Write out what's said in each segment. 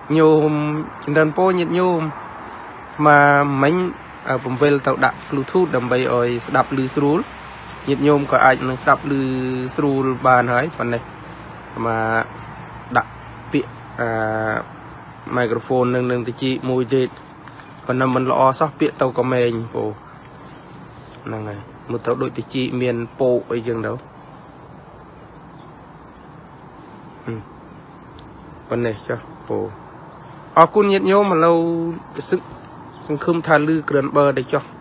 nhôm trên đơn po nhiệt nhôm mà mình vùng về tàu đặt bluetooth đầm bay ơi đập lư srul nhiệt nhôm có ai nó đập lư srul bàn hỏi phần này mà đặt bị microphone nâng thì chị mùi đệt còn nằm mình lo sắp bị tàu có mền bộ này một tàu đội thì chị miền bộ ở dừng đâu phần này cho bộ cún nhiệt nhôm mà lâu sức không tha lư gần bờ để cho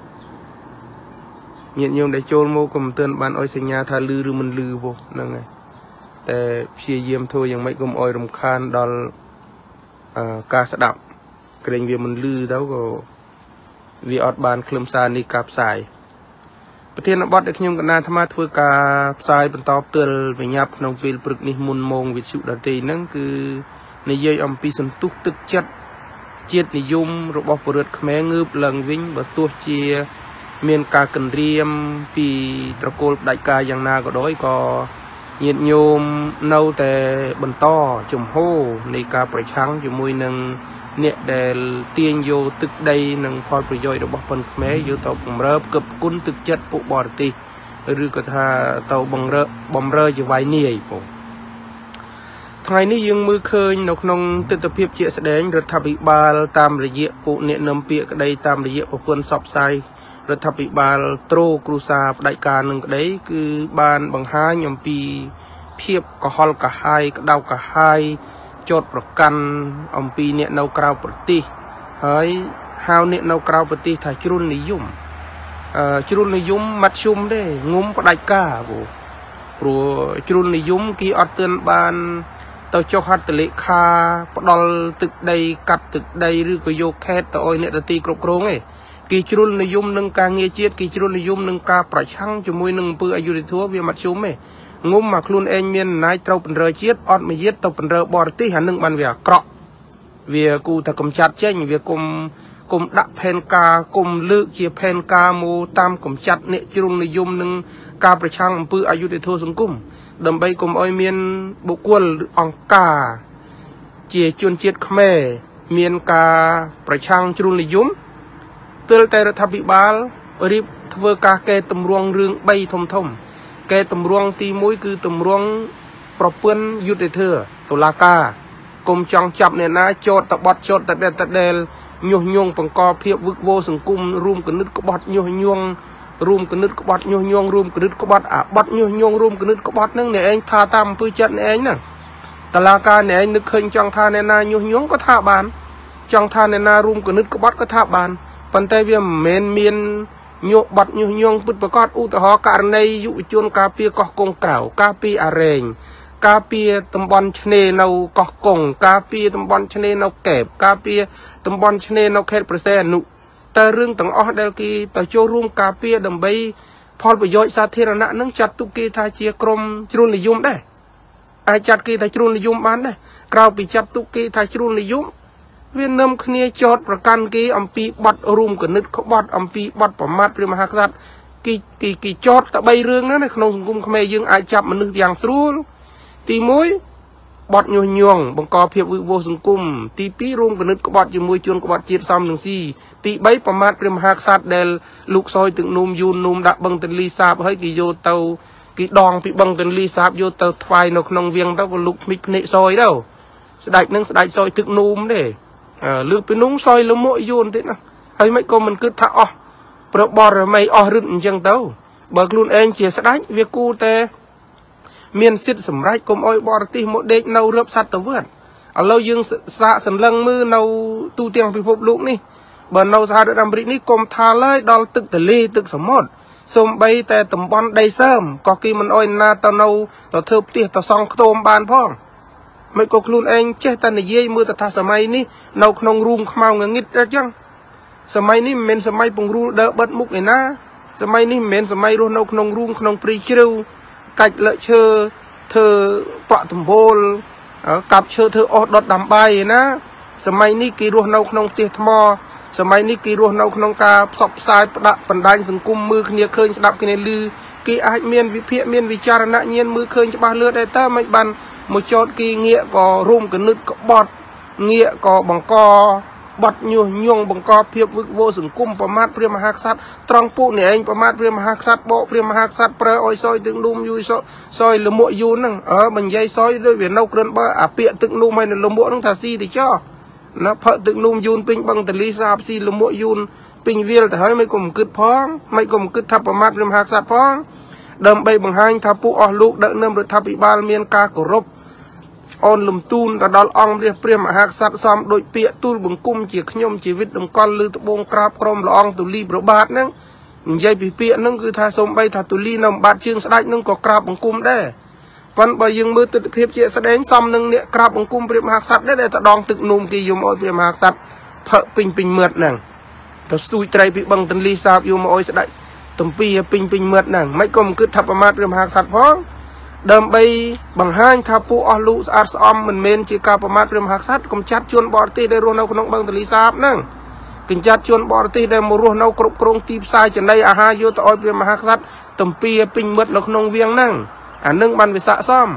nhiệt nhôm để trôn mô cùng tên bạn ơi sinh nhà tha lư rồi mình lư vô nâng nàyแต่chia diêm thôiยังไม่กลมอ้อยรำคาญดอลกาสดับเกรงเวียมันลือแล้วก็วีออดบานคลุมซานีกับสายประเทศนบอดได้ขยมกันนาธรรมะทั่วกาสายเป็นตอบเตือนไปยับน้องปีปรึกนิมุนมงวิชุดตีนั่นคือในเยี่ยมปีสันตุกตึกจัดเจียดนิยมระบบเรือดแมงืบหลังวิ่งบตัวเชียเมียนกากันเรียมปีตะโกลได้กาอย่างนาก็ด้อยก็nhiệt nhôm nâuแต่บนต่อจุ่มโฮในการประชังจุ่มมวยนังเนี่ยเดลเตียงโยตึกใดนังพอประโยชน์ระบบปนแม้โยต่อผมเริ่มกับกุ้นตึกจัดปุบอร์ตีหรือกระทาเตาบังเร่บอมเร่จะไว้เนี่ยผมทางนี้ยังมือเคยนกนงติดตะเพียบเจียแสดงรัฐบิบาลตามระยะปุเนี่ยนำเปียกใดตามระยะปนสอบไซรัฐบิบาลโตรกรุษาได้การหนึ่งได้คือบานบางห้ายมปีเพียบก็ฮอลก็ไฮก็ดาวก็ไฮโจทย์ประกันอมปีเนี่ยนากราวปฏิเฮ้ยฮาวเนี่ยนากราวปฏิถ่ายจุลนิยมจุลนิยมมัดชุมได้งุ้มก็ได้กาบุปลัวจุลนิยมกีอดเตือนบานเตาโจฮัตเลขาปดอลตึกใดกัดตึกใดหรือก็โยกแคตต่อเนี่ยตีกรบกรงไงกีจุลนิยมหนึ่งการเงียเจียดกีจุลนิยมหนึ่งการประชังจมวยหนึ่งปืนอายุในทั่วเวียมัดชุมไงงุ้มมาคลุนเองเมียนนายเต้าเป็นเรือเชียดอดมาเย็ดเต้าเป็นเรือบอร์ตี้หันหนึ่งบันเวียเกราะเวียกูถ้ากำจัดเช่นเวียกลมดักเพนกากลมเลือกเชียเพนกาโมตามกำจัดเนี่ยจุลนิยมหนึ่งกาประชังปืนอายุในทั่วสังคมดำใบกลมอ้อยเมียนบุกวนองกาเจียจวนเจียดขแม่เมียนกาประชังจุลนิยมเตือนแต่รัฐบิบาลรีบทเวกาแกตำรวงเรื่องใบทมแกตำรวงตีมุ้ยคือตำรวงปรบเปื้อนยุติเธอตุลากากรมจังจับเนี่ยนะโจตตะบอดโจตตะเดลยุยงปังกอเพียบวิกโวสังกุมรูมกนึดกบอดยุยงรูมกนึดกบอดยุยงรูมกนึดกบอดบอดยุยงรูมกนึดกบอดนั่งเนี่ยเองท่าตามปืนจัดเนี่ยเองนั่งตลากาเนี่ยเองนึกเคยจังท่าเนี่ยนะยุยงก็ท่าบานจังท่าเนี่ยนะรูมกนึดกบอดก็ท่าบานปันเตวิมเมียนโยบัดโยงปุตประกอบอุตหะการในยุจนกาเปียกอกงเก่ากาเปียอาเรงกาเปียตำบอลชเนนเอากอกงกาเปียตำบอลชเนนเอาแกบกาเปียตำบอลชเนนเอาเขตประเสนุแต่เรื่องต่างอ้อเดลกีแต่โจรุ่มกาเปียดำใบพอประโยชน์สาธารณะนั่งจัดตุกีทาเจียกรมจุลนิยมได้ไอจัดกีทาจุลนิยมบ้านได้กล่าวไปจัดตุกีทาจุลนิยมเวียนนำคเนียจอดประกันกีอัมปีบัดรูมกับนึดเขาบัดอัมปีบัดประมาทเรื่องมหากษัตริย์กีจอดตะใบเรื่องนั้นในขนมสังคมขมายยังอาจับมันนึกอย่างสู้ตีมวยบัดโยงยงบังกอเพียบวิโวสังคมตีปีรูมกับนึดเขาบัดอยู่มวยจนเขาบัดเจียดซ้ำหนึ่งสี่ตีใบประมาทเรื่องมหากษัตริย์เดลลูกซอยถึงนุ่มยูนนุ่มดับบังตันลีซาบให้กีโยเตากีดองปีบังตันลีซาบโยเตาไฟนกนองเวียงเตาก็ลูกมิเนซอยเด้อสดายนั่งสดายซอยถึงนุ่มเด้ลือไปนุ่งซอยละโมยโยนตินะไอ้ไม่ก็มันคือท่าอ๋อปรบอร์ไม่อ๋อรึนจังเต้าเบิกลุนเองเจียสดายเวียกูแต่เมียนสิทธิ์สำไรกรมอ้อยบอร์ตีโมเด็กเนาเรือบสัตว์ตะเวิร์ดเรายังสะสันลังมือเนาตูเตียงพิภพลูกนี่เบิร์นเนาสหรัฐอเมริกนี่กรมทาเลยดอลตึกทะเลตึกสมอดสมใบแต่ตำบอลได้เสริมก็กีมันอ้อยนาตะเนาต่อเทิบเตี้ยต่อซองโตมบานพ่องไม่ก็คลุนเองเจ้าตันเยี่ยมือแต่ถ้าสมัยนี้เราขนมรูมขมาวเงินงิดจังสมัยนี้เป็นสมัยปงรูเดบัดมุกไอ้นะสมัยนี้เป็นสมัยเราขนมรูมขนมปรีชิวกัดเลเชอเธอปะตุ่มโบลกับเชอเธออดดดำใบนะสมัยนี้กีรัวเราขนมเตี้ยทมอสมัยนี้กีรัวเราขนมกาสอบสายประปันไดสังกุมมือเนียเคยสดับกันในลือกีอาจเมียนวิเพียเมียนวิจารณะเงียนมือเคยจะบาเลือดได้แต่ไม่บันmột chót kỳ nghĩa có rùm cái nứt có bọt nghĩa có bằng co bật nhung bằng co phiệp vực vô sừng cung và mát priêm hạc sát trong phụ này anh và mát priêm hạc sát bộ priêm hạc sát pre oi soi từng num vui soi là muội yun nè ở mình dây soi đôi việt nâu cơn bơ à bịa từng num hay là muội nó thà si thì cho nó phật từng num yun pin bằng từ lý sa si là muội yun pin viên thì hơi mấy cùng cứt phong mấy cùng cứt thập và mát priêm hạc sát phong đầm bay bằng hai thà phụ ở lúc đợi nâm rồi thà bị ba miền ca cổ rốc on lùm tuôn và đòn ong riêng priêm mà hạc sát xóm đội pịa tuôn bằng cung chỉ nhôm chỉ vít đồng con lư tập bông crab crom là ong tụ ly bro bát nè dây bị pịa nó cứ thay xôm bay thà tụ ly nằm bát chương sát nó có crab bằng cung đấy còn bởi dương mưa tự hiệp chia sẽ đến xóm nâng nè crab bằng cung priêm hạc sát đấy để ta đong tự nôm kỳ dùng oi priêm hạc sát phở pin mượt nè ta xui trai bị bằng tân ly sáp dùng oi sẽ đại tầm pi pin mượt nè mấy công cứ thập mát priêm hạc sát phó đầm bay bằng hai tháp phụ ở lũ sát om mình men chỉ cảประมาณ priêm hạc sát công chát chuồn bò tì để ruộng nâu không bằng tali sáp nâng kinh chát chuồn bò tì để một ruộng nâu cột cong tì sai chân đây ha vô tỏi priêm hạc sát tầm pi pin mượt nó không viếng nâng nâng ban về xạ xóm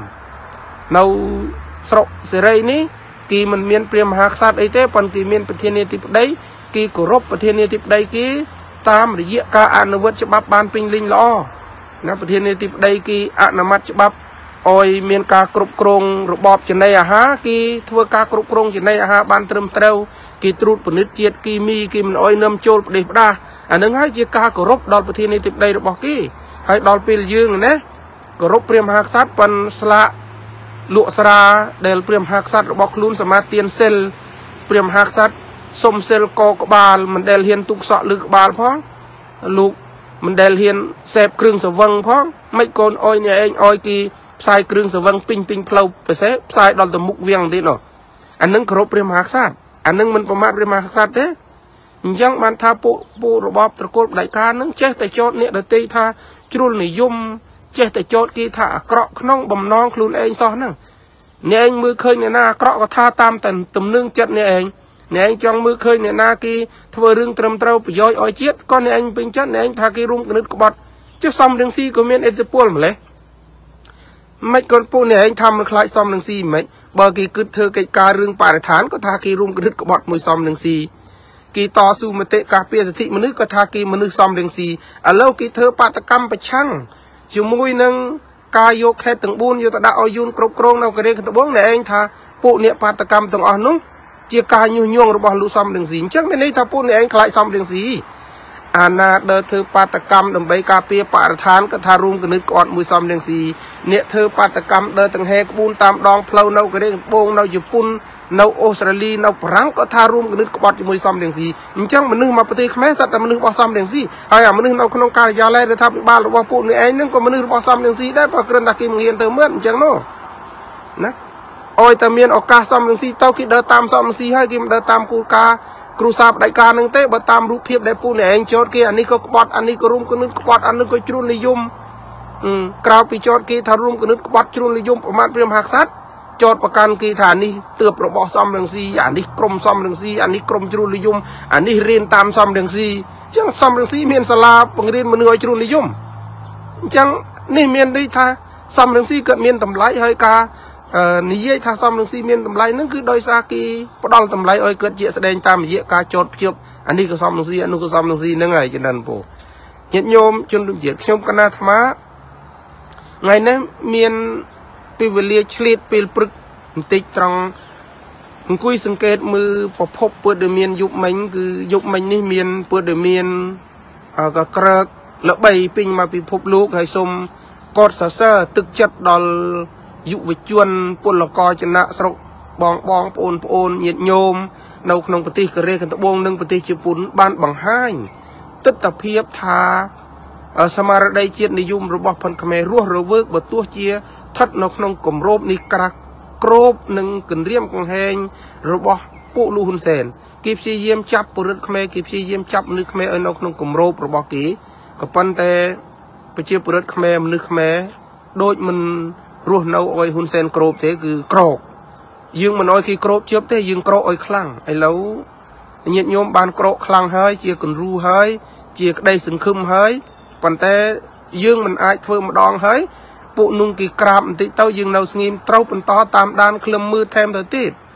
nâu sọc sợi ní kỳ mình men priêm hạc sát ấy thế còn kỳ menประเทศนี้tiếp đấy kỳ cổ rốcประเทศนี้tiếp đấy kỳ tam để dễ cả ăn nó vớt cho bắp ban pin linh loนับประเทศนี้ที่ได้กีอนามัตฉบับออยเมียนกากรุบกรงระบอบจันในอาหารกีทั่วกากรุบกรงจันในอาหารบานเติมเต้ากีตรูดปนิดเจียดกีมีกีมันออยน้ำโจลประเดี๋ยวได้อันนั้นให้เจียกากรุบดอลประเทศนี้ที่ได้ระบอบกีให้ดอลปีลยืงนะกรุบเปรียมหักซัดปันสละลวกสระเดลเปรียมหักซัดระบอบคลุนสมาเตียนเซลเปรียมหักซัดสมเซลกอกบาลมันเดลเฮียนตุกเสาะลึกบาลพ้องลูกมันเดลเฮียนเสพเครื่องสว่างพ้องไม่โกนอ้อยเนี่ยเองอ้อยกีใส่เครื่องสว่างปิงเพลาไปเสพใส่ดอลตะมุกเวียงดีเนาะอันนึงครบเรียมหักซาดอันนึงมันประมาณเรียมหักซาดเด้ยังมันท่าปูระบอบตะโกนได้การนึงเจ๊แต่โจทย์เนี่ยเดตีท่าจุลนิยมเจ๊แต่โจทย์กีท่าเกราะน้องบ่มน้องครูเองซ้อนนั่งเนี่ยเองมือเคยเนี่ยหน้าเกราะก็ท่าตามแต่ตุ่มนึ่งจัดเนี่ยเองเนี่ยจังมือเคยเนี่ยนากีทว่าเรื่องเติมเต้าไปย่อยอ้อยเจี๊ยดก็เนี่ยเป็นจัดเนี่ยทากีรุ่มกระนึกกบฏจะซ้ำเรื่องซีก็มีเอติปูลมาเลยไม่ก่อนปูเนี่ยทำมันคล้ายซ้ำเรื่องซีไหมบางกีกึศเธอกิการเรื่องป่าฐานก็ทากีรุ่มกระนึกกบฏมวยซ้ำเรื่องซีกีต่อสู้มาเตะกาเปียสถิมนุษย์ก็ทากีมนุษย์ซ้ำเรื่องซีแล้วกีเธอปาตกรรมไปช่างจู่มวยนึงกายโยกแค่ตึงบุญโยตดาอายุนกรบกรงเรากระเด็นขันตะบงเนี่ยทาปูเนี่ยปาตกรรมตึงอ่อนนู้เจียกายยุ่งยงระบอบลูซ้ำเรื่องสีจังไม่ได้ถ้าพูดในเองคล้ายซ้ำเรื่องสีอาณาเดินเธอปาตกรรมดำใบกาเปียปาฐานก็ทารุมกันนึกก่อนมือซ้ำเรื่องสีเนี่ยเธอปาตกรรมเดินตั้งแหกบุญตามดองเพลาเนาก็ได้โป่งเนาญี่ปุ่นเนาออสเตรเลียเนาฝรั่งก็ทารุมกันนึกก่อนมือซ้ำเรื่องสีจังมันนึกมาประเทศแม้สัตว์แต่มันนึกว่าซ้ำเรื่องสีไอ้มันนึกเอาขนมการยาแลหรือทับบ้านหรือว่าพูดในเองนั่นก็มันนึกว่าซ้ำเรื่องสีได้เพราะเกินตะกี้มึงเรียนเติมเมื่อจังโน่นะโอ้ยแต่เมียนออกกาซ้ำหนึ่งซีเต้าคิดเดินตามซ้ำหนึ่งซีให้กิมเดินตามกูกาครูสาบได้การหนึ่งเต้เดินตามรูปเพียบได้ปูเนี่ยเองโจทย์กี้อันนี้ก็กบฏอันนี้ก็รุมก็นึกกบฏอันนี้ก็จุลนิยมกล่าวปีโจทย์กี้ทารุมก็นึกกบฏจุลนิยมประมาณเปรียมหักซัดโจทย์ประกันกี้ฐานนี้เตือบระบอบซ้ำหนึ่งซีอันนี้กรมซ้ำหนึ่งซีอันนี้กรมจุลนิยมอันนี้เรียนตามซ้ำหนึ่งซีจังซ้ำหนึ่งซีเมียนสลาปงเรียนมันเหนื่อยจุลนิยมจังนี่เมียนได้ท่าซ้ำหนึ่งซีเกิดเมียนทำลายให้กานิยท่าซ้ำหนึ่งซีเมียนตำไรนั่นคือโดยซากีปดอลตำไรอ้อยเกิดเจแสดงตามเยกาโจดเพียบอันนี้ก็ซ้ำหนึ่งซีอันนู้นก็ซ้ำหนึ่งซีนั่งไงจันนันโปเห็นโยมจนเจียขยมกนาธรรมะไงนะเมียนปิวเลียฉลิดปิลปรึกติดตรังคุยสังเกตมือพบเปิดเดเมียนยุบมันคือยุบมันนี่เมียนเปิดเดเมียนก็กระละใบปิงมาปิพบลูกให้สมกอดซาเซอร์ตึกจัดดอลยุวิจวนปนละกอชนะสระบองปนเหยียดโยมในขนมปฏิกระเรกันตะบงหนึ่งปฏิจิปุ่นบ้านบังห้างตึกตะเพียบทาสมาร์ได้เจียนนิยมระบบพันขมรัวระเวิร์กบตัวเจียทัดในขนมกลมโรบนิกรักโกรบหนึ่งกึ่งเรียมกังแหงระบบปุลูหุนเซนกีบซีเยี่ยมจับปรุษขมกีบซีเยี่ยมจับนึกขมในขนมกลมโรบระบบกีกับปันแต่ไปเจียปรุษขมนึกขมโดยมันรู้เนาอ้อยหุ่นเซนโกรบเท่คือกรอกยืงมันอ้อยคือโกรบเจ็บเท่ยืงโกรอ้อยคลั่งไอ้แล้วเงียบโยมบานโกรคลั่งเฮ้ยเจียกันรู้เฮ้ยเจียได้สึงคึมเฮ้ยปันแต่ยืงมันอายเฟิร์มดองเฮ้ยปุนุ่งกีกราบติเต้ายืงเนาสงิมเต้าปันต่อตามด้านเคลื่อนมือแทมเถิดติดท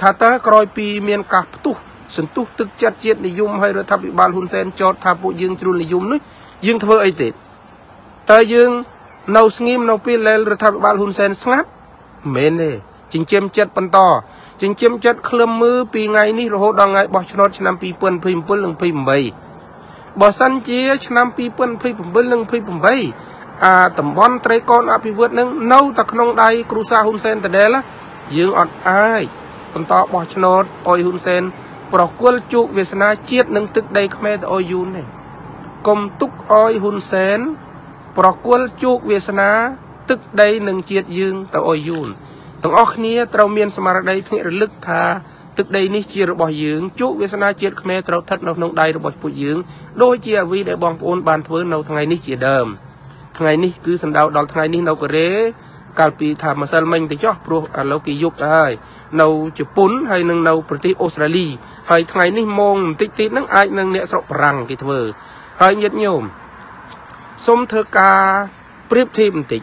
ថាតើក្រោយពីមានការផ្ទុះសន្ទុះទឹកចិត្តជាតិនិយមហើយរដ្ឋាភិបាលហ៊ុនសែនចោទថាពួកយើងជ្រុលនិយមនោះយើងធ្វើអីទេតើយើងនៅស្ងៀមនៅពេលដែលរដ្ឋាភិបាលហ៊ុនសែនស្ងាត់មិនមែនទេចិញ្ចឹមចិត្តបន្តចិញ្ចឹមចិត្តក្លឹមមើលពីថ្ងៃនេះរហូតដល់ថ្ងៃបោះឆ្នោតឆ្នាំ2027និង2028បើសិនជាឆ្នាំ2027និង2028អាតំបន់ត្រីកោណអភិវឌ្ឍនឹងនៅតែក្នុងដៃគ្រូសាហ៊ុនសែនដដែលយើងអត់អាចបន្តបោះឆ្នោតឲ្យហ៊ុនសែនប្រគល់ជោគវាសនាជាតិនិងទឹកដីខ្មែរទៅឲ្យយូនទេកុំទុកឲ្យហ៊ុនសែនប្រគល់ជោគវាសនាទឹកដីនិងជាតិយើងទៅឲ្យយូនទាំងអស់គ្នាត្រូវមានស្មារតីភ្ញាក់រលឹកថាទឹកដីនេះជារបស់យើងជោគវាសនាជាតិខ្មែរត្រូវស្ថិតនៅក្នុងដៃរបស់ពួកយើងដូចជាអ្វីដែលបងប្អូនបានធ្វើនៅថ្ងៃនេះជាដើមថ្ងៃនេះគឺសំដៅដល់ថ្ងៃនេះនៅកូរ៉េកាលពីថាម្សិលមិញទៅចុះព្រោះឥឡូវគេយប់ទៅហើយនៅជប៉ុនហើយនឹងនៅប្រទេសអូស្ត្រាលីហើយថ្ងៃនេះម៉ោងបន្តិចទៀតហ្នឹងអាចនឹងអ្នកស្រុកបារាំងគេធ្វើហើយញាតិញោមសូមធ្វើការប្រៀបធៀបបន្តិច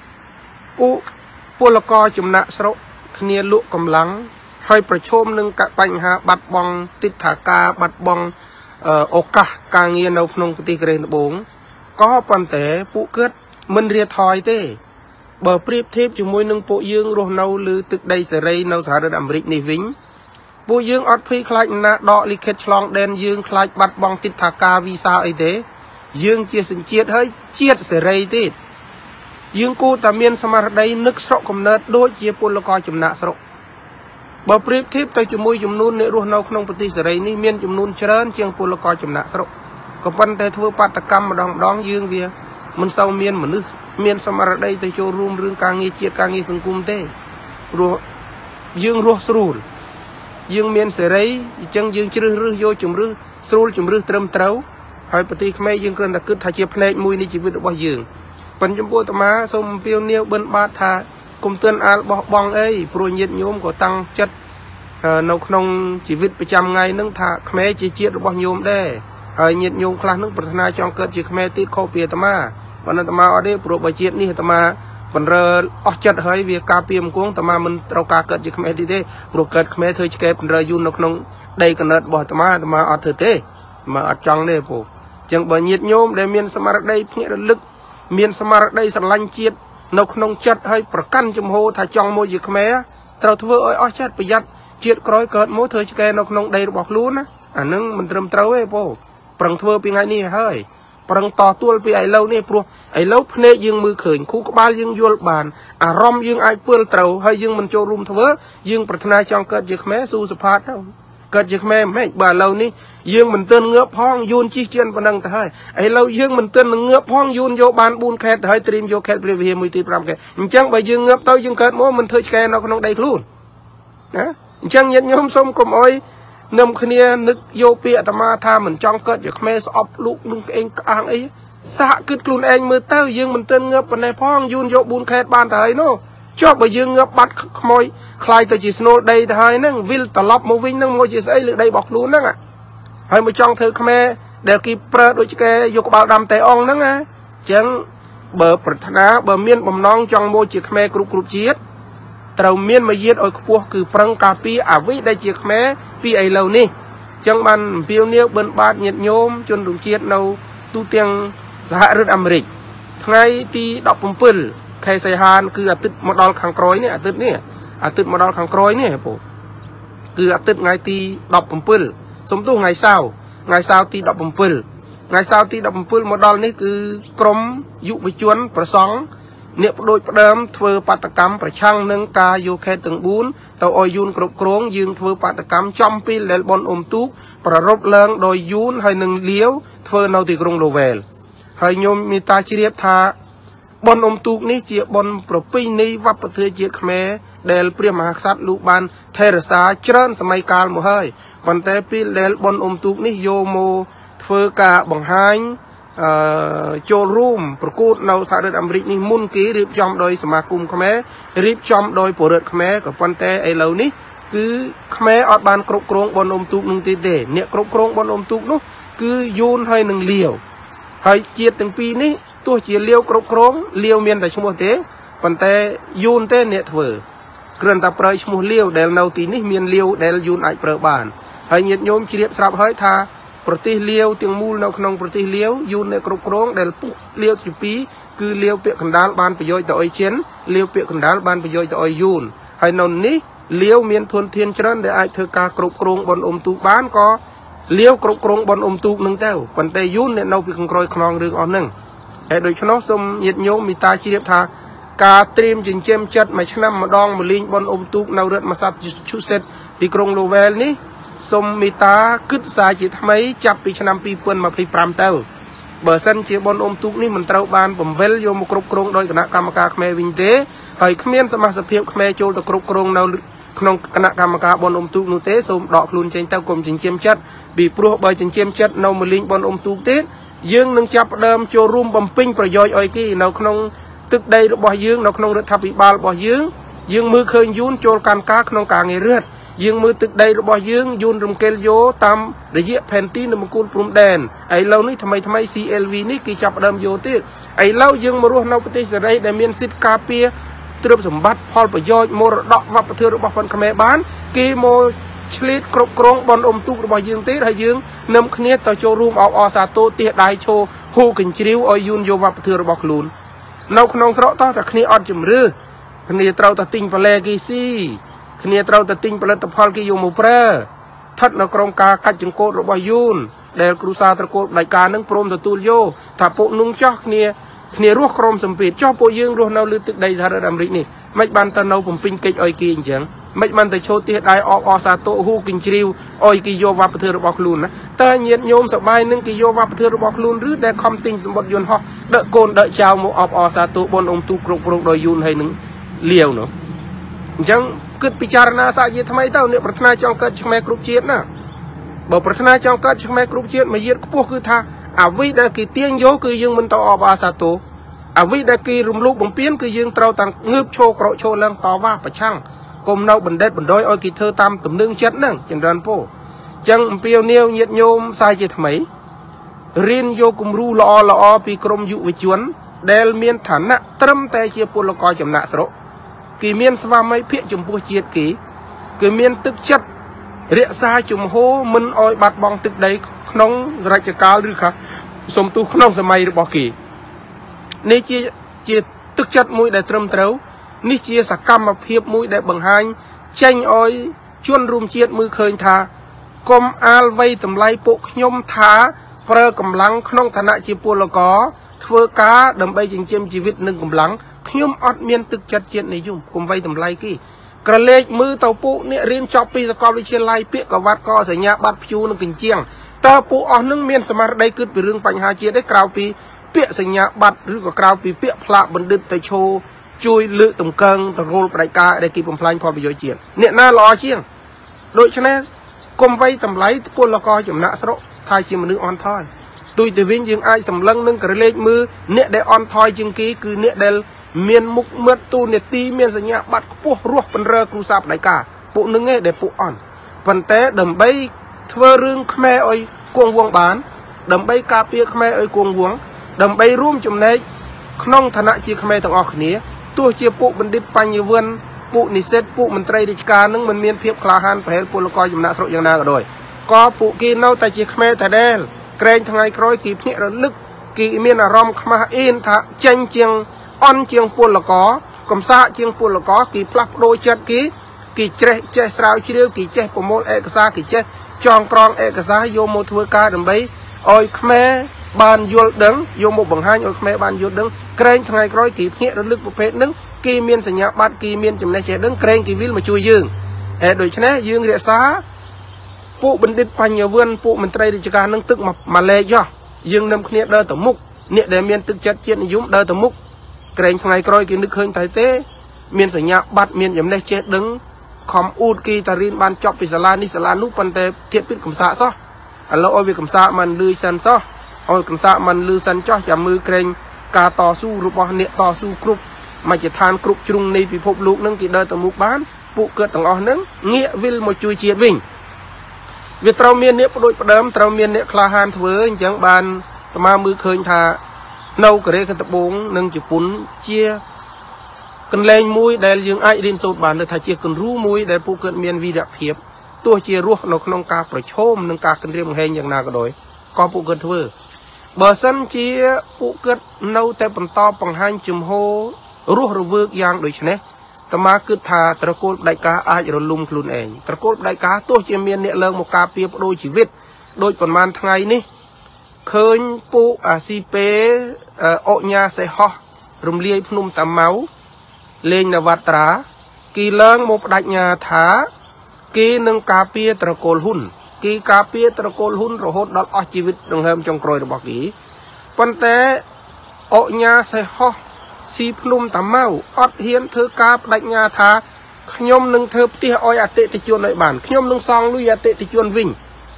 ពលករចំណាក់ស្រុកគ្នាលក់កម្លាំងហើយប្រឈមនឹងបញ្ហាបាត់បង់ទិដ្ឋាការបាត់បង់ឱកាសការងារនៅក្នុងប្រទេសកូរ៉េត្បូងក៏ប៉ុន្តែពួកគាត់មិនរៀថយទេបើប្រៀបធៀបជាមួយនឹងពួកយើងរស់នៅលើទឹកដីសេរីនៅសហរដ្ឋអាមេរិកនេះវិញពួកយើងអត់ភ័យខ្លាចណាដកលិខិតឆ្លងដែនយើងខ្លាចបាត់បង់ទិដ្ឋាការវីសាអីទេយើងជាសញ្ជាតិហើយជាតិសេរីទៀតយើងគួរតែមានស្មារតីនឹកស្រុកកំណើតដូចជាពលករចំណាក់ស្រុកបើប្រៀបធៀបទៅជាមួយចំនួនអ្នករស់នៅក្នុងប្រទេសសេរីនេះមានចំនួនច្រើនជាងពលករចំណាក់ស្រុកក៏ប៉ុន្តែធ្វើបាតកម្មម្ដងយើងវាមិនសូវមានមនុស្សមានស្មារតីទៅចូលរួមរឿងការងារជាតិការងារសង្គមទេព្រោះយើងរស់ស្រួលយើងមានសេរីអញ្ចឹងយើងជ្រើសរើសយកជំរឿសស្រួលជំរឿសត្រឹមត្រូវហើយប្រទេសខ្មែរយើងគ្រាន់តែគិតថាជាផ្នែកមួយនៃជីវិតរបស់យើងប៉ុន្តែចំពោះអាត្មាសូមអំពាវនាវបិណ្ឌបាតថាគុំទឿនអាលបោះបង់អីព្រោះញាតិញោមក៏តាំងចិត្តនៅក្នុងជីវិតប្រចាំថ្ងៃហ្នឹងថាខ្មែរជាជាតិរបស់ញោមដែរហើយញាតិញោមខ្លះហ្នឹងប្រាថ្នាចង់កើតជាខ្មែរទៀតខុសពីអាត្មាប៉ុន្តែអាត្មាអត់ទេព្រោះបើជាតិនេះអាត្មាបណ្រើអស់ចិត្តហើយវាការពារមកអាត្មាមិនត្រូវការកើតជាខ្មែរទៀតទេព្រោះកើតខ្មែរធ្វើឆ្កែបណ្រើយូននៅក្នុងដីកណិតរបស់អាត្មាអត់ធ្វើទេមកអត់ចង់ទេពូអញ្ចឹងបើញាតិញោមដែលមានស្មារតីភ្ញាក់រលឹកមានស្មារតីស្រឡាញ់ជាតិនៅក្នុងចិត្តហើយប្រកាន់ជំហរថាចង់មកជាខ្មែរត្រូវធ្វើឲ្យអស់ចិត្តប្រយ័ត្នជាតិក្រោយកើតមកធ្វើឆ្កែនៅក្នុងដីរបស់ខ្លួនណាអានឹងមិនត្រឹមត្រូវទេពូប្រឹងធ្វើពីថ្ងៃនេះហើយប្រឹងតទួលពីឥឡូវនេះព្រោះឥឡូវភ្នែកយើងមើលឃើញគូក្បាលយើងយល់បានអារម្មណ៍យើងអាចពើលត្រូវហើយយើងមិនចូលរួមធ្វើយើងប្រាថ្នាចង់កើតជាខ្មែរស៊ូសផាតទៅកើតជាខ្មែរមិនបើឥឡូវនេះយើងមិនទិនងើបផងយួនជិះជឿនប៉ុណ្ណឹងទៅហើយឥឡូវយើងមិនទិនងើបផងយួនយកបាន4ខេត្តទៅហើយត្រៀមយកខេត្តព្រះវិហារមួយទី5ខេត្តអញ្ចឹងបើយើងងើបទៅយើងកើតមកមិនធ្វើឆ្កែនៅក្នុងដីខ្លួនណាអញ្ចឹងញាតិញោមសូមកុំអុយនឹមគ្នានឹកយកពាក្យអាត្មាថាមិនចង់កើតជាខ្មែរស្អប់លូកនឹងក្អេងក្អាងអីសហគិតខ្លួនឯងមើលទៅយើងមិនទិនងើបប៉ុណ្ណេះផងយួនយក4ខេត្តបានទៅហើយនោះចុះបើយើងងើបបាត់ខ្មោចខ្លាយទៅជាស្នូលដីទៅហើយហ្នឹងវិលត្រឡប់មកវិញហ្នឹងមកជាស្អីលើដីរបស់ខ្លួនហ្នឹងហើយមកចង់ធ្វើខ្មែរដែលគេប្រើដូចឆ្កែយកក្បាលដាំតែអងហ្នឹងណាអញ្ចឹងបើប្រាថ្នាបើមានបំណងចង់មកជាខ្មែរគ្រប់ជាតិត្រូវមានមារយាទឲ្យខ្ពស់គឺប្រឹងការពារអ្វីដែលជាខ្មែរពីឥឡូវនេះអញ្ចឹងបានអំពាវនាវបិណ្ឌបាតញាតិញោមជនរួមជាតិនៅទូទាំងសហរដ្ឋអាមេរិកថ្ងៃទី17ខែសីហាគឺអាទិត្យមកដល់ខាងក្រោយនេះអាទិត្យមកដល់ខាងក្រោយនេះពូគឺអាទិត្យថ្ងៃទី17សំទោសថ្ងៃសៅរ៍ទី17ថ្ងៃសៅរ៍ទី17មកដល់នេះគឺក្រមយុវជនប្រសង់អ្នកបដូចផ្ដើមធ្វើបាតកម្មប្រឆាំងនឹងការយកខេត្តទាំង4ទៅឲ្យយួនគ្រប់គ្រងយើងធ្វើបាតកម្មចំពីដែលបនអ៊ុំទូកប្ររពឡើងដោយយួនហើយនឹងលាវធ្វើនៅទីក្រុងដូវែលហើយញោមមេត្តាជ្រាបថាបនអ៊ុំទូកនេះជាបនប្រពៃណីវប្បធម៌ជាតិខ្មែរដែលព្រះមហាក្សត្រលោកបានថែរក្សាច្រើនសម័យកាលមកហើយប៉ុន្តែពេលដែលបនអ៊ុំទូកនេះយកមកធ្វើការបង្ហាញចូលរួមប្រកួតនៅសហរដ្ឋអាមេរិកនេះមុនគេរៀបចំដោយសមាគមខ្មែររៀបចំដោយពលរដ្ឋខ្មែរក៏ប៉ុន្តែឥឡូវនេះគឺខ្មែរអត់បានគ្រប់គ្រងបនអ៊ុំទូកនឹងទេអ្នកគ្រប់គ្រងបនអ៊ុំទូកនោះគឺយួនហើយនឹងលាវហើយជាតិទាំងពីរនេះទោះជាលាវគ្រប់គ្រងលាវមានតែឈ្មោះទេប៉ុន្តែយួនទេអ្នកធ្វើគ្រាន់តែប្រើឈ្មោះលាវដែលនៅទីនេះមានលាវដែលយូនអាចប្រើបានហើយញាតិញោមជ្រាបស្រាប់ហើយថាប្រទេសលាវទាំងមូលនៅក្នុងប្រទេសលាវយូនអ្នកគ្រប់គ្រងដែលពុះលាវទី2គឺលាវពាក្យកណ្ដាលបានប្រយោជន៍ទៅអុយចិនលាវពាក្យកណ្ដាលបានប្រយោជន៍ទៅអុយយូនហើយនៅនេះលាវមានធនធានច្រើនដែលអាចធ្វើការគ្រប់គ្រងបនអ៊ុំទូកបានក៏លាវគ្រប់គ្រងបនអ៊ុំទូកនឹងទៅប៉ុន្តែយូនអ្នកនៅពីខាងក្រោយខ្នងរឿងអស់ហ្នឹងហើយដូច្នោះសូមញាតិញោមមេត្តាជ្រាបថាការត្រៀមចិញ្ចឹមចិត្តមួយឆ្នាំម្ដងមកលេងបនអ៊ុំទូកនៅរដ្ឋ Massachusetts ទីក្រុង Lowell នេះសូមមេត្តាគិតសារជាថ្មីចាប់ពីឆ្នាំ2025ទៅបើសិនជាបនអ៊ុំទូកនេះមិនត្រូវបានបំពេញយកមកគ្រប់គ្រងដោយគណៈកម្មការខ្មែរវិញទេហើយគ្មានសមាជិកខ្មែរចូលទៅគ្រប់គ្រងនៅក្នុងគណៈកម្មការបនអ៊ុំទូកនោះទេសូមដកខ្លួនចេញទៅកុំចិញ្ចឹមចិត្តពីព្រោះបើចិញ្ចឹមចិត្តនៅមកលេងបនអ៊ុំទូកទៀតយើងនឹងចាប់ផ្ដើមចូលរួមបំពេញប្រយោជន៍ឲ្យគេនៅក្នុងទឹកដីរបស់យើងនៅក្នុងរដ្ឋាភិបាលរបស់យើងមើលឃើញយូនចូលកម្មការក្នុងការងាររដ្ឋយើងមើលទឹកដីរបស់យើងយូនរំកិលយោតាមរយៈផែនទីនៅមង្គលព្រំដែនឥឡូវនេះថ្មី CLV នេះគេចាប់ផ្ដើមយកទៀតឥឡូវយើងមករស់នៅប្រទេសសេរីដែលមានសិទ្ធិការពារទ្រព្យសម្បត្តិផលប្រយោជន៍មរតកវប្បធម៌របស់ប៉ុនខ្មែរបានគេមកឆ្លៀតគ្រប់គ្រងបនអ៊ុំទូករបស់យើងទេហើយយើងនឹមគ្នាទៅចូលរួមអបអរសាទរទះដៃឈោហ៊ូកញ្ជ្រៀវឲ្យយូនយកវប្បធម៌របស់ខ្លួននៅក្នុងស្រុកតោះតែគ្នាអត់ជំរឿគ្នាត្រូវតែទិញបន្លែគេស៊ីគ្នាត្រូវតែទិញផលិតផលគេយកមកប្រើស្ថិតនៅក្រោមការកាច់ចង្កូតរបស់យូនដែលគ្រូសាត្រកូលផ្ដាច់ការនឹងព្រមទទួលយកថាពួកនោះចោះគ្នារស់ក្រមសម្ពាធចោះពួកយើងរស់នៅលើទឹកដីសហរដ្ឋអាមេរិកនេះមិនបានទៅនៅបំពេញកិច្ចឲ្យគេអញ្ចឹងមិនបានទៅឈោទះដៃអបអសាទរហ៊ូកញ្ជ្រៀវឲ្យគេយកវប្បធម៌របស់ខ្លួនណាតើញាតិញោមសប្បាយនឹងគេយកវប្បធម៌របស់ខ្លួនឬដែលខំទិញសម្បត្តិយន្តហោះដឹកកូនដឹកចៅមកអបអសាទរបនអ៊ុំទូគ្រប់គ្រងដោយយូនហើយនឹងលាវនោះអញ្ចឹងគិតពិចារណាសាជាថ្មីទៅអ្នកប្រាថ្នាចង់កើតខ្មែរគ្រប់ជាតិណាបើប្រាថ្នាចង់កើតខ្មែរគ្រប់ជាតិមួយជាតិខ្ពស់គឺថាអ្វីដែលគេទាញយកគឺយើងមិនទៅអបអសាទរអ្វីដែលគេរំលោភបំពានគឺយើងត្រូវតែងើបឈរក្រោកឈរឡើងតវ៉ាប្រឆាំងគុំនៅបណ្ឌិតបណ្ដោយឲ្យគេធ្វើតាមទំនឹងចិត្តហ្នឹងចម្រើនពោអញ្ចឹងអំពាវនាវញាតិញោមសាជាថ្មីរៀនយកគំរូល្អពីក្រមយុវជនដែលមានឋានៈត្រឹមតែជាពលករចំណាក់ស្រុកគេមានស្វាមីភាពចំពោះជាតិគេមានទឹកចិត្តរក្សាជំហរមិនអោយបាត់បង់ទឹកដីក្នុងរជ្ជកាលឬក៏សំទុះក្នុងសម័យរបស់គេនេះជាទឹកចិត្តមួយដែលត្រឹមត្រូវនេះជាសកម្មភាពមួយដែលបង្ហាញចេញឲ្យជនរួមជាតិមើលឃើញថាកុំអាលវ័យតម្លៃពួកខ្ញុំថាប្រើកម្លាំងក្នុងឋានៈជាពលករធ្វើការដើម្បីចិញ្ចឹមជីវិតនិងកម្លាំងខ្ញុំអត់មានទឹកចិត្តជាតិនិយមកុំវ័យតម្លៃគេក្រឡេកមើលទៅពួកអ្នករៀនចប់ពីសាកលវិទ្យាល័យពាក្យកវ៉ាត់កសញ្ញាបត្រភ្ជួរនិងកញ្ជៀងតើពួកអស់នឹងមានស្មារតីគិតពីរឿងបញ្ហាជាតិទេក្រៅពីពាក្យសញ្ញាបត្រឬក៏ក្រៅពីពាក្យផ្លាកបណ្ឌិតទៅឈោជួយលើកតម្កើងតរោលផ្ដាច់ការដែលគេបំផ្លាញផលប្រយោជន៍ជាតិអ្នកណាល្អជាងដូច្នេះគុំវ័យតម្លៃពលករចំណាក់ស្រុកថាជាមនុស្សអន់ថយទុយទៅវិញយើងអាចសម្លឹងនឹងក្រឡេកមើលអ្នកដែលអន់ថយជាងគេគឺអ្នកដែលមានមុខមាត់ទូនាទីមានសញ្ញាបត្រខ្ពស់រស់បណ្រើគ្រូសាផ្ដាច់ការពួកនឹងឯងដែលពួកអន់ប៉ុន្តែដើម្បីធ្វើរឿងខ្មែរឲ្យគង់វង្សបានដើម្បីការពារខ្មែរឲ្យគង់វង្សដើម្បីរួមចំណែកក្នុងឋានៈជាខ្មែរទាំងអស់គ្នាទោះជាពួកបណ្ឌិតបញ្ញវន្តពួកនិស្សិតពួកមន្ត្រីរាជការនឹងមិនមានភាពក្លាហានប្រហែលពលករចំណាក់ស្រុកយ៉ាងណាក៏ដោយក៏ពួកគេនៅតែជាខ្មែរតែដែលក្រែងថ្ងៃក្រោយគេភ្ញាក់រលឹកគេមានអារម្មណ៍ខ្មាស់អៀនថាចេញជាងអន់ជាងពលករកំសាកជាងពលករគេផ្លាស់ប្ដូរចិត្តគេចេះស្រាវជ្រាវគេចេះប្រមូលឯកសារគេចេះចងក្រងឯកសារយកមកធ្វើការដើម្បីឲ្យខ្មែរបានយល់ដឹងយកមកបង្ហាញឲ្យខ្មែរបានយល់ដឹងក្រែងថ្ងៃក្រោយគេភ្ញាក់រលឹកប្រភេទហ្នឹងគេមានសញ្ញាបត្រគេមានចំណេះចេះដឹងក្រែងគេវិលមកជួយយើងហើយដូច្នេះយើងរក្សាពួកបណ្ឌិតបញ្ញវន្តពួកមន្ត្រីរាជការនឹងទឹកមកលេខចុះយើងនឹមគ្នាដើរទៅមុខអ្នកដែលមានទឹកចិត្តជាតិនិយមដើរទៅមុខក្រែងថ្ងៃក្រោយគេនឹកឃើញតែទេមានសញ្ញាបត្រមានចំណេះចេះដឹងខំអ៊ូតគេតារៀនបានចប់ពីសាលានេះសាលានោះប៉ុន្តែធៀបពីកំសាកសោះឥឡូវឲ្យវាកំសាកមិនលឺសិនសោះឲ្យកំសាកមិនលឺសិនចោះចាំមើលក្រែងការតស៊ូរបស់អ្នកតស៊ូគ្រប់មជ្ឈដ្ឋានគ្រប់ជ្រុងនៃពិភពលោកនឹងគេដើរទៅមុខបានពួកគាត់ទាំងអស់នឹងងាកវិលមកជួយជាតិវិញវាត្រូវមានអ្នកបដិបដើមត្រូវមានអ្នកក្លាហានធ្វើអញ្ចឹងបានអាត្មាមើលឃើញថានៅកូរ៉េខាងត្បូងនិងជប៉ុនជា cần lên mũi để dương ai đến sốt bản được thay chia cần rú mũi để phụ cận miền vi đặc hiệp tôi chia ruột nó không cá phải chôm nâng cá cần riêng hayอย่างnào cái đối có phụ cận thưa bờ sân chia phụ cận nâu tại phần to bằng hai chùm hô ruột rồi vượt giang đối chứ tầm má cứ thà tờ côn đại cá ai rồi lùng luôn ấy tờ côn đại cá tôi chia miền địa lương một cá pia đôi chỉ viết đôi phần man ngày ní khơi phụ si pé ổ nhà sẽ ho rùm lia phun tầm máu lên là vạt trá kỳ lương một đại nhà thá kỳ nâng cà pia tờ côn hun kỳ cà pia tờ côn hun rồi hốt đọt ở chi vít đồng hầm trong còi được bọc kỹ quan té ổ nhà sẽ ho si phun tầm máu ót hiến thơ cá đại nhà thá nhom nâng thơ tia oi tệ tị chuồn nội bản nhom nâng song lui tệ tị chuồn vinh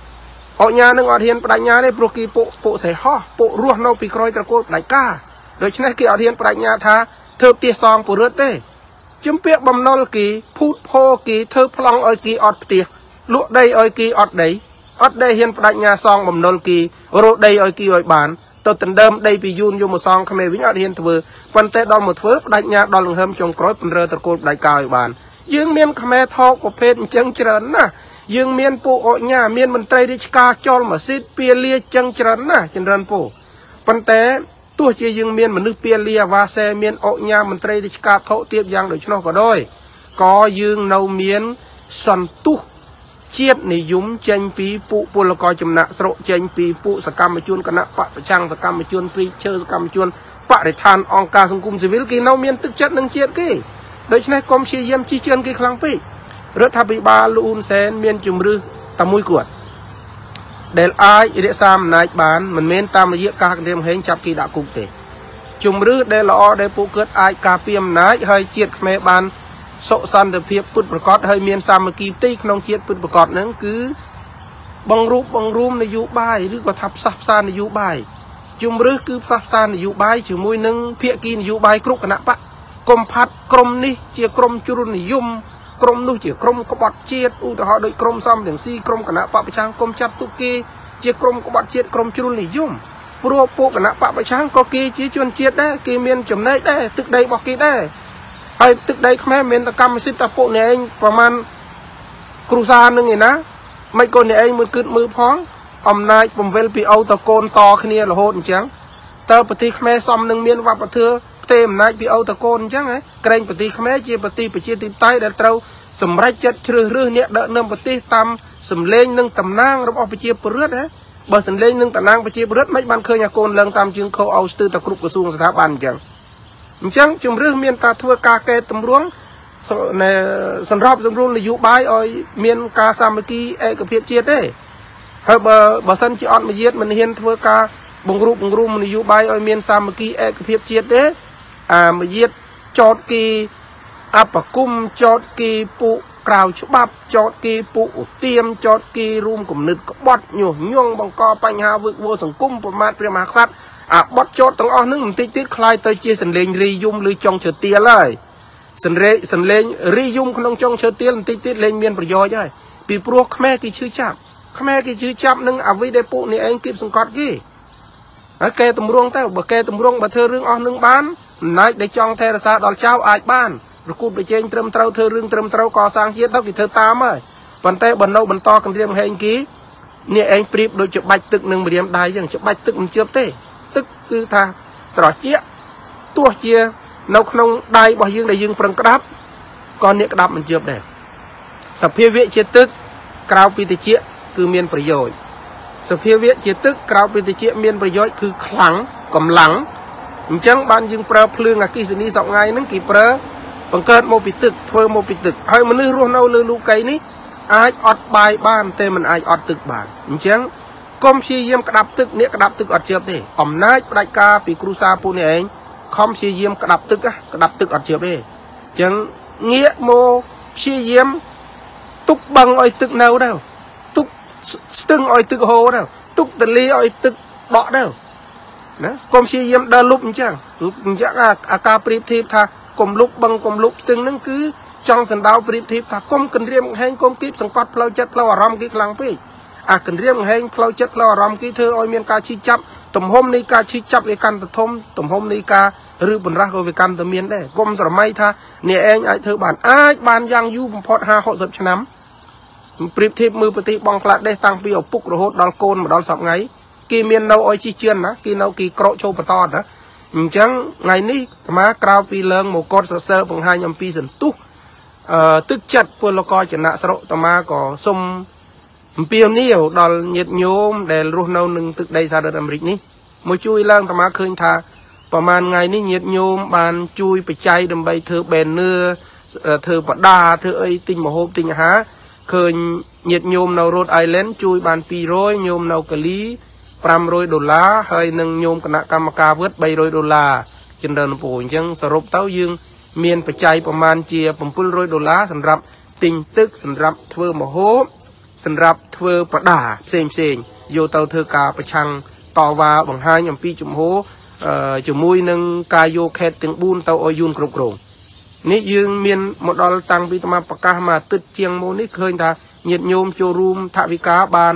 ổ nhà nâng ọt hiến đại nhà đây proki bộ sẽ ho bộ ruột nâu bị còi tờ côn đại ca rồi cho nên kỳ ọt hiến đại nhà thá thơ tia song bộ rớt tê chấm piệc bầm nol kỳ phút phô kỳ thơ plong ơi kỳ ọt tiệc lụa đây ơi kỳ ọt đây hiền đại nhà song bầm nol kỳ rô đây ơi kỳ ơi bán tôi từng đơm đây bị yun vô một song Khmer vĩnh ọt hiền thừa quan tê đo một phớp đại nhà đo lưng hâm trong cối bầm rơ tờ côn đại cao ơi bán dương miên Khmer thọ của phết chân trấn nè dương miên phụ ội nhà miên mình tây đi ca cho mà xít pia lia chân trấn nè chân rân phụ quan tê tôi chỉ dương miên mình nước pia lia và xe miên ổ nhà mình tây đi cả thổ tiếp giang được cho nó có đôi có dương nâu miên sần tu chiết này dũng tranh pí phụ phụ là coi chấm nặng sổ tranh pí phụ sạc cam chuôn cái nặng bạ trang sạc cam chuôn pí chơi sạc cam chuôn bạ để than on ca sung cung civil cái nâu miên tức chất nâng chiết cái đấy cho nên com chi yếm chi chân cái khlang pí rất happy ba luôn sen miên chùm rư tầm mũi cuột để ai để sam nãy bán mình men tam là giết ca đêm hẹn chập kỳ đã cục tệ chùm rư để lọ để phụ cất ai cà piêm nãy hơi chiết mẹ bán sộ san từ phía bứt bật cọt hơi miên sam mà kim tây không chiết bứt bật cọt nữa cứ bằng rùm này dụ bàiឬក៏ថាផ្សះផ្សានយោបាយជុំរឹសគឺផ្សះផ្សានយោបាយជាមួយនឹងភាគីនយោបាយគ្រប់គណៈបកកុំផាត់ក្រុមនេះជាក្រុមជ្រុលនិយមក្រុមនោះជាក្រុមក្បត់ជាតិឧទាហរណ៍ដូចក្រុមសំរងស៊ីក្រុមគណៈបកប្រឆាំងគុំចាត់ទុកគេជាក្រុមក្បត់ជាតិក្រុមជ្រុលនិយមព្រោះពួកគណៈបកប្រឆាំងក៏គេជាជនជាតិដែរគេមានចំណែកដែរទឹកដីរបស់គេដែរហើយទឹកដីខ្មែរមានតកម្មសិទ្ធិតែពួកអ្នកឯងប្រហែលគ្រូសានឹងឯណាមិនក៏អ្នកឯងមើលគិតមើលផងអំណាចពំវិលពីអូតកូនតគ្នារហូតអញ្ចឹងតើប្រទេសខ្មែរសមនឹងមានវប្បធម៌ផ្ទេរអំណាចពីអូតកូនអញ្ចឹងហ៎ក្រែងប្រទេសខ្មែរជាប្រទេសប្រជាធិបតេយ្យដែលត្រូវសម្រេចចិត្តជ្រើសរើសអ្នកដឹកនាំប្រទេសតាមសម្លេងនិងតំណាងរបស់ប្រជាពលរដ្ឋហ៎បើសម្លេងនិងតំណាងប្រជាពលរដ្ឋមិនបានឃើញអាកូនឡើងតាមជើងខោឲ្យស្ទើរតែគ្រប់ក្រសួងស្ថាប័នអញ្ចឹងជំរឿសមានការធ្វើការកែតម្រង់សម្រាប់សម្រួលនយោបាយឲ្យមានការសាមគ្គីឯកភាពជាតិទេហើយបើសិនជាអត់មួយទៀតមិនហ៊ានធ្វើការបង្រួបនយោបាយឲ្យមានសាមគ្គីឯកភាពជាតិទេមួយទៀតចោតគីអបគុំចោតគីពុក្រៅច្បាប់ចោតគីពុឧទាមចោតគីរួមគំនិតក្បត់ញុះញង់បង្កបញ្ហាវឹកវរសង្គមប្រមាថព្រះមហាក្សត្របត់ចោតទាំងអស់នឹងបន្តិចទៀតคล้ายទៅជាសន្លេងរីយំឬចុងឈើទាលហើយសន្លេងរីយំក្នុងចុងឈើទាលបន្តិចទៀតលែងមានប្រយោជន៍ហើយពីព្រោះខ្មែរគេឈឺចាប់នឹងអ្វីដែលពួកនេះឯងគៀបសង្កត់គេហើយកែតម្រង់ទៅបើកែតម្រង់បើធ្វើរឿងអស់នឹងបានអំណាចដែលចង់ថែរក្សាដល់ចៅអាចបានប្រគួតប្រជែងត្រឹមត្រូវធ្វើរឿងត្រឹមត្រូវកសាងជាតិទៅគេធ្វើតាមហើយប៉ុន្តែបើនៅបន្តគម្រាមហែងគេនេះឯងប្រៀបដូចច្បាច់ទឹកនឹងម្រាមដៃចឹងច្បាច់ទឹកមិនជឿបទេទឹកគឺថាត្រជាក់ទោះជានៅក្នុងដៃរបស់យើងដែលយើងប្រឹងក្តាប់ក៏អ្នកក្តាប់មិនជឿបដែរសភាវៈជាទឹកក្រៅពីត្រជាក់គឺមានប្រយោជន៍សភាវៈជាទឹកក្រៅពីត្រជាក់មានប្រយោជន៍គឺខ្លាំងកម្លាំងអញ្ចឹងបានយើងប្រើភ្លើងអគ្គិសនីសប្ងៃហ្នឹងគេប្រើបង្កើតមកពីទឹកធ្វើមកពីទឹកហើយមនុស្សរស់នៅលើលោកីនេះអាចអត់បាយបានតែមិនអាចអត់ទឹកបានអញ្ចឹងកុំព្យាយាមក្តាប់ទឹកអ្នកក្តាប់ទឹកអត់ជឿបទេអំណាចផ្ដាច់ការពីគ្រូសាពួកនេះឯងខំព្យាយាមក្តាប់ទឹកអត់ជឿបទេអញ្ចឹងងាកមកព្យាយាមទុកបឹងឲ្យទឹកនៅដែរទុកស្ទឹងឲ្យទឹកហូរដែរទុកទលីឲ្យទឹកដក់ដែរណាកុំព្យាយាមដើរលុបអញ្ចឹងអាការប្រៀបធៀបថាកុំលុបបឹងកុំលុបស្ទឹងហ្នឹងគឺចង់សណ្ដោប្រៀបធៀបថាកុំគន្រាមហែងកុំគៀបសង្កត់ផ្លូវចិត្តផ្លូវអារម្មណ៍គេខ្លាំងពេកអាគន្រាមហែងផ្លូវចិត្តផ្លូវអារម្មណ៍គេធ្វើឲ្យមានការឈឺចាប់ទំហំនៃការឈឺចាប់វាកាន់តែធំទំហំនៃការឬបណ្រាស់ក៏វាកម្មតែមានដែរគុំស្រមៃថាអ្នកឯងអាចធ្វើបានយ៉ាងយូរបំផុត50-60ឆ្នាំប្រៀបធៀបមើលប្រទេសបង់ក្លាដេសតាំងពីឪពុករហូតដល់កូនមកដល់សប្តាហ៍គេមាននៅអុយជីជឿនណាគេនៅគេក្រកចូលបន្តណាអញ្ចឹងថ្ងៃនេះអាត្មាក្រៅពីឡើងមកកត់សរសើរបង្ហាញអំពីសន្ទុះទឹកចិត្តពលករចំណាក់ស្រុកអាត្មាក៏សុំអំពីនេះដល់ញាតិញោមដែលរស់នៅនឹងទឹកដីសហរដ្ឋអាមេរិកនេះមកជួយឡើងអាត្មាឃើញថាប្រហែលថ្ងៃនេះញាតិញោមបានជួយបច្ច័យដើម្បីធ្វើ banner ធ្វើបដាធ្វើអីទិញម្ហូបទិញអាហារឃើញញាតិញោមនៅ Rhode Island ជួយបាន200ញោមនៅកាលី$500ហើយនឹងញោមគណៈកម្មការវឹត$300ចិនរនពូអញ្ចឹងសរុបទៅយើងមានបច្ច័យប្រមាណជា$700សម្រាប់ទិញទឹកសម្រាប់ធ្វើម្ហូបសម្រាប់ធ្វើបដាផ្សេងយកទៅធ្វើការប្រឆាំងតវ៉ាបង្ហាញអំពីជំហរជាមួយនឹងការយកខេត្តទាំង4ទៅឲ្យយួនគ្រប់គ្រងនេះយើងមានមកដល់តាំងពីអាត្មាប្រកាសមកអាទិត្យជាងមុននេះឃើញថាញាតិញោមចូលរួមថវិកាបាន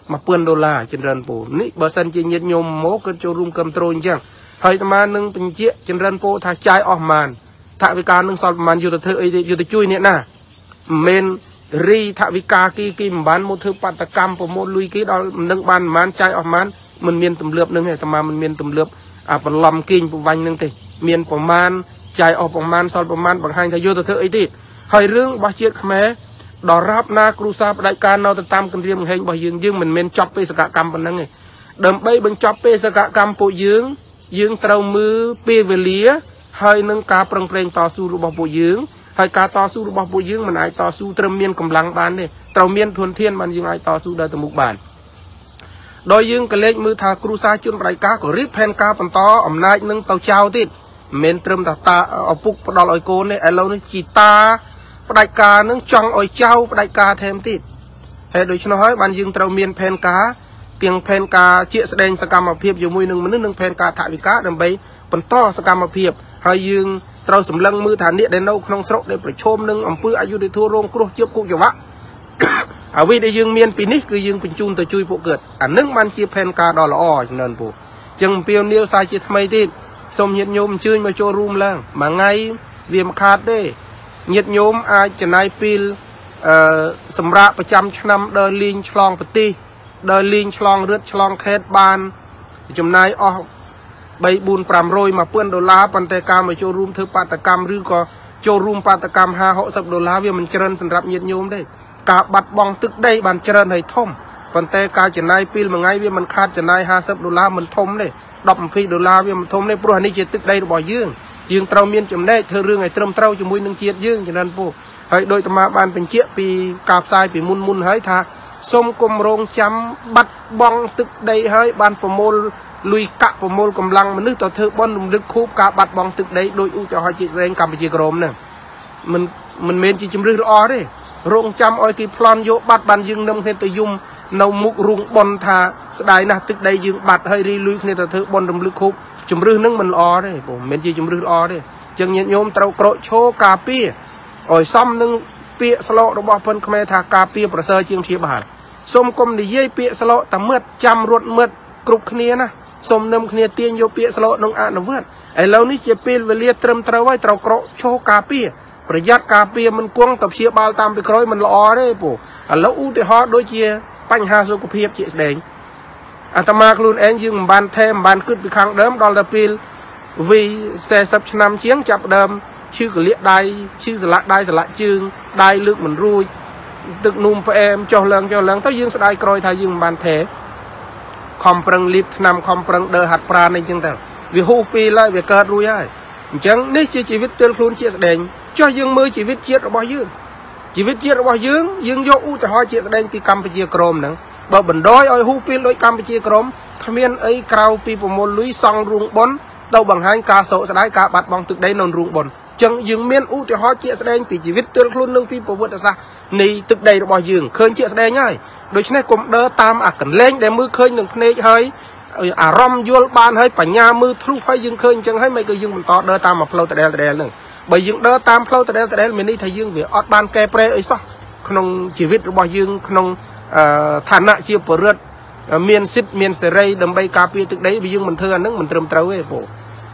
$1000ចិនរនពូនេះបើសិនជាញាតិញោមមកគឺចូលរួមគ្រប់គ្រងអញ្ចឹងហើយអាត្មានឹងបញ្ជាក់ចិនរនពូថាចាយអស់ប្រមាណថវិកានឹងសល់ប្រមាណយកទៅធ្វើអីយកទៅជួយអ្នកណាមិនមែនរីថវិកាគេមិនបានមកធ្វើបាតកម្មប្រមូលលុយគេដល់នឹងបានប្រមាណចាយអស់ប្រមាណមិនមានទម្លាប់នឹងទេអាត្មាមិនមានទម្លាប់បន្លំគីងប្រវាញ់នឹងទេមានប្រមាណចាយអស់ប្រមាណសល់ប្រមាណបង្ហាញថាយកទៅធ្វើអីទៀតហើយរឿងរបស់ជាតិខ្មែរដរាបណាគ្រូសាផ្ដាច់ការនៅទៅតាមគម្រាមកំហែងរបស់យើងមិនមែនចប់បេសកកម្មប៉ុណ្ណឹងទេដើម្បីបញ្ចប់បេសកកម្មពួកយើងត្រូវមើលពេលវេលាហើយនឹងការប្រឹងប្រែងតស៊ូរបស់ពួកយើងហើយការតស៊ូរបស់ពួកយើងមិនអាចតស៊ូត្រឹមមានកម្លាំងបានទេត្រូវមានធនធានបានយើងអាចតស៊ូដល់ទៅមុខបានដោយយើងក៏លេចមើលថាគ្រូសាជនផ្ដាច់ការក៏រៀបផែនការបន្តអំណាចនឹងទៅចោលទៀតមិនមែនត្រឹមតែតាឪពុកផ្ដាល់ឲ្យកូនទេឥឡូវនេះជីតាផ្ដាច់ការនឹងចង់ឲ្យចៅផ្ដាច់ការថែមទៀតហើយដូច្នោះហើយបានយើងត្រូវមានផែនការទាំងផែនការជាក់ស្ដែងសកម្មភាពជាមួយនឹងមនុស្សនិងផែនការថវិកាដើម្បីបន្តសកម្មភាពហើយយើងត្រូវសម្លឹងមើលថាអ្នកដែលនៅក្នុងស្រុកដែលប្រឈមនឹងអំពើអយុត្តិធម៌រងគ្រោះជាប់គុកច្បាប់អ្វីដែលយើងមានពីនេះគឺយើងបញ្ជូនទៅជួយពួកគាត់អានឹងបានជាផែនការដ៏ល្អចំណិនពូអញ្ចឹងអំពាវនាវសាជាថ្មីទៀតសូមញាតិញោមអញ្ជើញមកចូលរួមឡើងមួយថ្ងៃវាមិនខាតទេញាតិញោមអាចចំណាយពេលសម្រាប់ប្រចាំឆ្នាំដើរលេងឆ្លងប្រទេសដើរលេងឆ្លងរឹតឆ្លងខេត្តបានចំណាយអស់$300-500-$1000ប៉ុន្តែការមកចូលរួមធ្វើបាតកម្មឬក៏ចូលរួមបាតកម្ម$50-$60វាមិនច្រើនសម្រាប់ញាតិញោមទេការបាត់បង់ទឹកដីបានច្រើនហើយធំប៉ុន្តែការចំណាយពេលមួយថ្ងៃវាមិនខាតចំណាយ$50មិនធំទេ$10-20វាមិនធំទេព្រោះនេះជាទឹកដីរបស់យើងត្រូវមានចំណែកធ្វើរឿងឲ្យត្រឹមត្រូវជាមួយនឹងជាតិយើងចំណានពូហើយដោយអាត្មាបានបញ្ជាក់ពីការផ្សាយពីមុនហើយថាសូមគម្រោងចាំបាត់បង់ទឹកដីហើយបានប្រមូលលុយកាក់ប្រមូលកម្លាំងមនុស្សទៅធ្វើបន់រំលឹកខូបការបាត់បង់ទឹកដីដោយឧទាហរណ៍ជាស្ដែងកម្ពុជាក្រមហ្នឹងមិនមែនជាជំរឿសល្អទេរងចាំឲ្យគេប្លន់យកបាត់បានយើងនឹងគ្នាទៅយំនៅមុខរូងបន់ថាស្ដាយណាស់ទឹកដីយើងបាត់ហើយរីលុយគ្នាទៅធ្វើបន់រំលឹកខូបជំរឿសហ្នឹងមិនល្អទេបងមិនមែនជាជំរឿសល្អទេអញ្ចឹងញាតិញោមត្រូវក្រោកឈរការពារឲ្យសមនឹងពាក្យស្លោករបស់ប៉ុនខ្មែរថាការពារប្រសើរជាងព្យាបាលសូមកុំនិយាយពាក្យស្លោកតែមឹកចាំរត់មឹកគ្រប់គ្នាណាសូមនឹមគ្នាទាញយកពាក្យស្លោកនឹងអនុវត្តឥឡូវនេះជាពេលវេលាត្រឹមត្រូវហើយត្រូវក្រោកឈរការពារប្រយ័ត្នការពារមិនគង់ទៅព្យាបាលតាមពីក្រោយមិនល្អទេពូឥឡូវឧទាហរណ៍ដូចជាបញ្ហាសុខភាពជាស្ដែងអាត្មាខ្លួនឯងយើងមិនបានថែមិនបានគិតពីខាងដើមដល់ទៅពេលវី40ឆ្នាំជាងចាប់ដើមឈឺកលៀកដៃឈឺស្លាក់ដៃស្លាក់ជើងដៃលើកមិនរួចទឹកនោមផ្អែមចុះឡើងទៅយើងស្ដាយក្រោយថាយើងមិនបានថែខំប្រឹងលីបថ្នាំខំប្រឹងដើរហាត់ប្រាណអីចឹងទៅវាហូរពេលហើយវាកើតរួចហើយអញ្ចឹងនេះជាជីវិតទើលខ្លួនជាស្ដែងចុះយើងមើលជីវិតជាតិរបស់យើងយើងយកឧទាហរណ៍ជាស្ដែងពីកម្ពុជាក្រមហ្នឹងបើបណ្ដោយឲ្យហូរពេលដូចកម្ពុជាក្រមគ្មានអីក្រៅពីប្រមូលលុយសង់រូងបុណ្យទៅបង្ហាញការសោកស្ដាយការបាត់បង់ទឹកដីនៅរូងបុណ្យអញ្ចឹងយើងមានឧទាហរណ៍ជាស្ដែងពីជីវិតទើលខ្លួននឹងពីប្រវត្តិសាស្ត្រនៃទឹកដីរបស់យើងឃើញជាស្ដែងហើយដូច្នេះកុំដើរតាមអាកន្លែងដែលមើលឃើញនឹងភ្នែកហើយអារម្មណ៍យល់បានហើយបញ្ញាមើលធ្លុះហើយយើងឃើញអញ្ចឹងហើយមិនក៏យើងបន្តដើរតាមផ្លូវដដែលហ្នឹងបើយើងដើរតាមផ្លូវដដែលមានន័យថាយើងវាអត់បានកែប្រែអីសោះក្នុងជីវិតរបស់យើងក្នុងឋានៈជាបរិទ្ធមានសិទ្ធិមានសេរីដើម្បីការពារទឹកដីយើងមិនធ្វើអានឹងមិនត្រឹមត្រូវទេពូ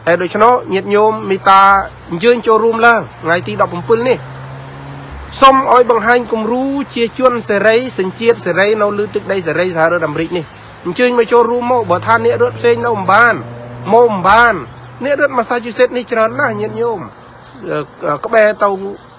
ហើយដូច្នោះញាតិញោមមេត្តាអញ្ជើញចូលរួមឡើងថ្ងៃទី17នេះសូមឲ្យបង្ហាញគំរូជាជនសេរីសញ្ជាតិសេរីនៅលើទឹកដីសេរីសហរដ្ឋអាមេរិកនេះអញ្ជើញមកចូលរួមមកបើថាអ្នករត់ផ្សេងនៅមិនបានមកមិនបានអ្នករត់ម៉ាសាជូសេតនេះច្រើនណាស់ញាតិញោមក្បែរទៅ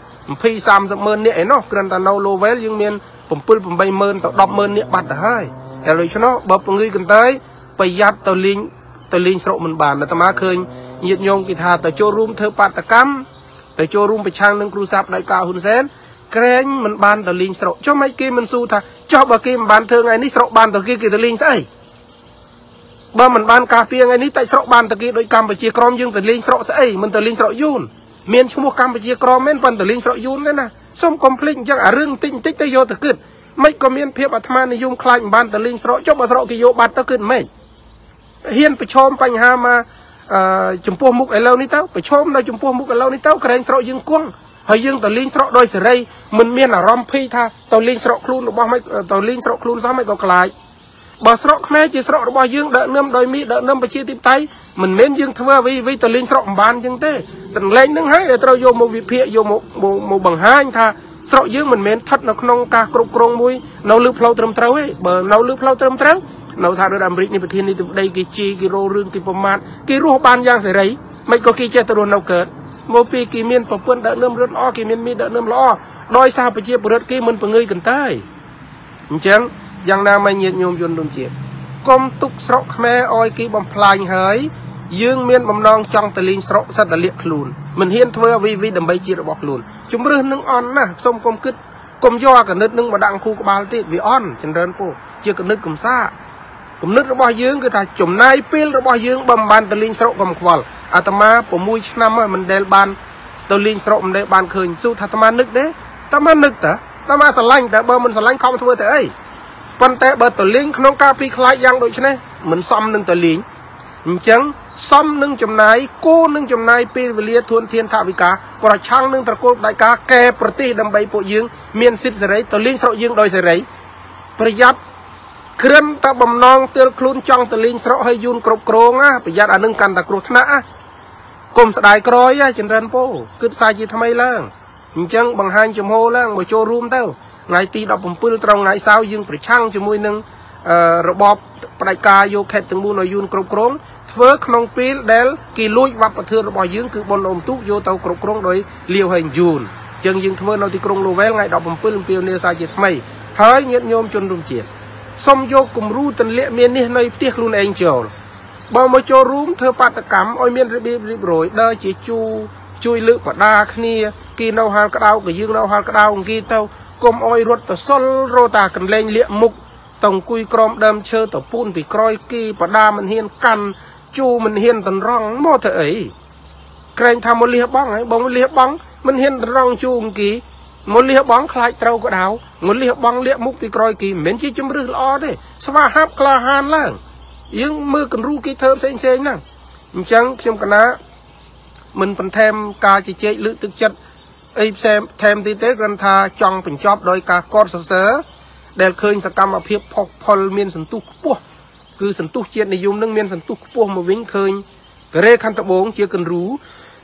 20-30 ម៉ឺននាក់ឯណោះគ្រាន់តែនៅ Lowell យើងមាន7-8 ម៉ឺនទៅ 10 ម៉ឺននាក់បាត់ទៅហើយតែដូច្នោះបើពង្រីកកន្តែប្រយ័ត្នទៅលេងស្រុកមិនបានអាត្មាឃើញញាតិញោមគេថាទៅចូលរួមធ្វើបាតកម្មទៅចូលរួមប្រឆាំងនឹងគ្រូសាស្ត្រផ្ដាច់ការហ៊ុនសែនក្រែងមិនបានទៅលេងស្រុកចុះមិនគេមិនស៊ូថាចុះបើគេមិនបានធ្វើថ្ងៃនេះស្រុកបានទៅគេទៅលេងស្អីបើមិនបានការពារថ្ងៃនេះតែស្រុកបានទៅគេដោយកម្ពុជាក្រមយើងទៅលេងស្រុកស្អីមិនទៅលេងស្រុកយូនមានឈ្មោះកម្ពុជាក្រមមែនប៉ុន្តែលេងស្រុកយូនទេណាសូមកុំភ្លេចអញ្ចឹងអារឿងបន្តិចទៅយកទៅគិតមិនក៏មានភាពអាត្មានិយមខ្លាចមិនបានទៅលេងស្រុកចុះបើស្រុកគេយកបាត់ទៅគិតមិនហ៊ានប្រឈមបញ្ហាមកចំពោះមុខឥឡូវនេះទៅប្រឈមនៅចំពោះមុខឥឡូវនេះទៅក្រែងស្រុកយើងគង់ហើយយើងទៅលេងស្រុកដោយសេរីមិនមានអារម្មណ៍ភ័យថាទៅលេងស្រុកខ្លួនរបស់មិនទៅលេងស្រុកខ្លួនសោះមិនក៏ខ្លាចបើស្រុកខ្មែរជាស្រុករបស់យើងដឹកនាំដោយមីដឹកនាំប្រជាធិបតេយ្យមិនមែនយើងធ្វើអ្វីទៅលេងស្រុកមិនបានអញ្ចឹងទេតែលេងនឹងហើយដែលត្រូវយកមកវិភាគយកមកបង្ហាញថាស្រុកយើងមិនមែនស្ថិតនៅក្នុងការគ្រប់គ្រងមួយនៅលើផ្លូវត្រឹមត្រូវទេបើនៅលើផ្លូវត្រឹមត្រូវនៅសហរដ្ឋអាមេរិកនេះប្រធានាធិបតីគេជីគេរោរឿងគេប្រមាថគេរស់បានយ៉ាងសេរីមិនក៏គេចេះទៅរស់នៅកើតមកពីគេមានប្រពន្ធដឹកនាំរត់ល្អគេមានមីដឹកនាំល្អដោយសារប្រជាពលរដ្ឋគេមិនពង្រីកកន្តែអញ្ចឹងយ៉ាងណាមិនញាតញោមយន្តរួមជាតិកុំទុកស្រុកខ្មែរឲ្យគេបំផ្លាញហើយយើងមានបំណងចង់ទៅលេងស្រុកសិតតែលាកខ្លួនមិនហ៊ានធ្វើអ្វីដើម្បីជាតិរបស់ខ្លួនជំរឿសនឹងអន់ណាស់សូមកុំគិតកុំយកអាកណិតនឹងមកដាក់គូក្បាលទៀតវាអន់ចម្រើនពូជាកណិតកំសាគំនិតរបស់យើងគឺថាចំណាយពេលរបស់យើងបើមិនបានទៅលេងស្រុកកុំខ្វល់អាត្មា6 ឆ្នាំហើយមិនដែលបានទៅលេងស្រុកមិនដែលបានឃើញស៊ូថាអាត្មានឹកទេអាត្មានឹកតើអាត្មាស្រឡាញ់តែបើមិនស្រឡាញ់ខំធ្វើទៅអីប៉ុន្តែបើទៅលេងក្នុងការពីខ្លាចយ៉ាងដូចនេះមិនសមនឹងទៅលេងអញ្ចឹងសមនឹងចំណាយគោនឹងចំណាយពេលវេលាធនធានថវិកាប្រឆាំងនឹងត្រកូលផ្ដាច់ការកែប្រទេសដើម្បីពួកយើងមានសិទ្ធិសេរីទៅលេងស្រុកយើងដោយសេរីប្រយ័ត្នគ្រាន់តែបំណងទើលខ្លួនចង់ទៅលេងស្រុកឲ្យយូនគ្រប់គ្រងប្រយ័ត្នអានឹងកាន់តែគ្រោះថ្នាក់កុំស្ដាយក្រោយចម្រើនពោគិតផ្សាយជាថ្មីឡើងអញ្ចឹងបង្ហាញចំហឡើងមកចូលរួមទៅថ្ងៃទី17ត្រង់ថ្ងៃសៅរ៍យើងប្រឆាំងជាមួយនឹងរបបផ្ដាច់ការយកខេត្តទាំង4ឲ្យយូនគ្រប់គ្រងធ្វើក្នុងពេលដែលគេលួចវប្បធម៌របស់យើងគឺបុណ្យអុំទូកយកទៅគ្រប់គ្រងដោយលាវហើយយូនអញ្ចឹងយើងធ្វើនៅទីក្រុង Lowell ថ្ងៃ17អំពាវនាវសារជាថ្មីហើយញាតិញោមជនរួមជាតិសូមយកគំរូទន្លាក់មាននេះនៅផ្ទះខ្លួនឯងចូលបើមកចូលរួមធ្វើបាតកម្មឲ្យមានរបៀបរៀបរយដើរជាជួយលើកបដាគ្នាគេនៅហាលក្តៅក៏យើងនៅហាលក្តៅគេទៅកុំអោយរត់ទៅសុលរោតាកន្លែងលាកមុខទៅអង្គុយក្រោមដើមឈើទៅពូនពីក្រោយគេបដាមិនហ៊ានកាន់ជូមិនហ៊ានតរងមកធ្វើអីក្រែងថាមកលះបងហើយបងលះបងមិនហ៊ានតរងជូគេមកលះបងខ្លាចត្រូវក៏ដៅមកលះបងលាកមុខពីក្រោយគេមិនមែនជាជំរឹះល្អទេស្វាហាប់ក្លាហានឡើងយើងមើលគំរូគេធ្វើផ្សេងហ្នឹងអញ្ចឹងខ្ញុំកណាមិនបន្ថែមការជជែកលើកទឹកចិត្តអីផ្សេងថែមទីទេគ្រាន់ថាចង់បញ្ចប់ដោយការកត់សរសើរដែលឃើញសកម្មភាពផុសផុលមានសន្ទុះខ្ពស់គឺសន្ទុះជាតិនិយមនឹងមានសន្ទុះខ្ពស់មកវិញឃើញកូរ៉េខាងត្បូងជាគំរូ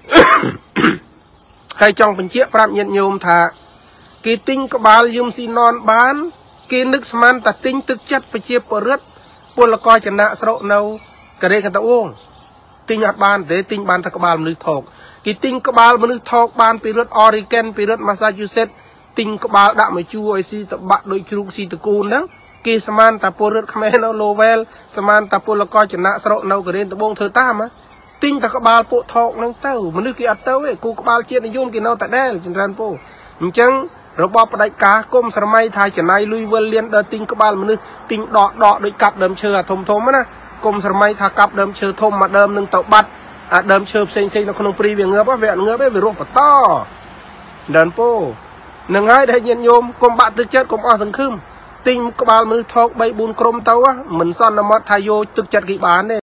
ហើយចង់បញ្ជាក់ប្រាប់ញាតិញោមថាគេទិញក្បាលយំស៊ីណនបានគេនឹកស្មានតែទិញទឹកចិត្តប្រជាពលរដ្ឋពលករចំណាក់ស្រុកនៅកូរ៉េខាងត្បូងទិញអត់បានទេទិញបានតែក្បាលមនុស្សថោកគេទិញក្បាលមនុស្សថោកបានពីរដ្ឋ Oregon ពីរដ្ឋ Massachusetts ទិញក្បាលដាក់មកជួឲ្យស៊ីតបាក់ដោយជ្រូកស៊ីតកូនហ្នឹងគេស្មានតែពលរដ្ឋខ្មែរនៅ Lowell ស្មានតែពលករចំណាក់ស្រុកនៅកូរ៉េត្បូងធ្វើតាមទិញតែក្បាលពួកថោកហ្នឹងទៅមនុស្សគេអត់ទៅទេគូក្បាលជាតិនិយមគេនៅតែដែលចម្រើនពូអញ្ចឹងរបបផ្ដាច់ការគុំស្រមៃថាចំណាយលុយវិលលៀនដល់ទិញក្បាលមនុស្សទិញដកដោយកាប់ដើមឈើអាធំណាគុំស្រមៃថាកាប់ដើមឈើធំមកដើមនឹងទៅបាត់អាដើមឈើផ្សេងនៅក្នុងព្រីវាងើបវាអត់ងើបទេវារស់បន្តដល់ពូនឹងហើយដែលញាតិញោមកុំបាក់ទឹកចិត្តកុំអស់សង្ឃឹមទិញក្បាលមនុស្សថោក 3-4 ក្រុមទៅមិនសន្មត់ថាយកទឹកចិត្តគេបានទេ